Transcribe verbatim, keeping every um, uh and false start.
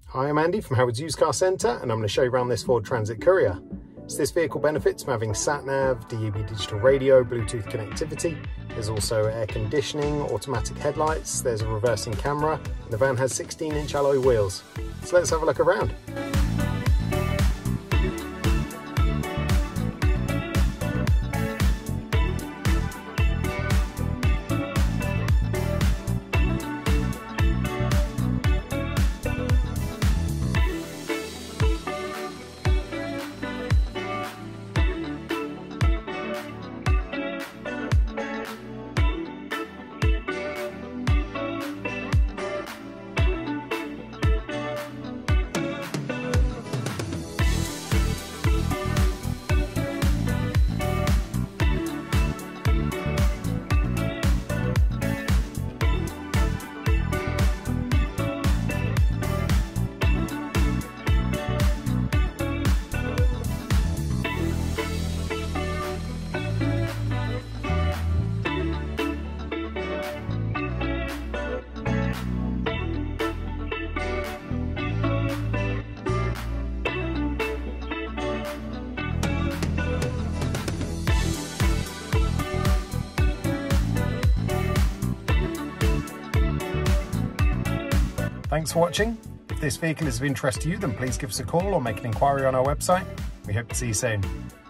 Hi, I'm Andy from Howard's Used Car Centre, and I'm going to show you around this Ford Transit Courier. So this vehicle benefits from having sat-nav, D A B digital radio, Bluetooth connectivity. There's also air conditioning, automatic headlights, there's a reversing camera, and the van has sixteen inch alloy wheels. So let's have a look around. Thanks for watching. If this vehicle is of interest to you, then please give us a call or make an inquiry on our website. We hope to see you soon.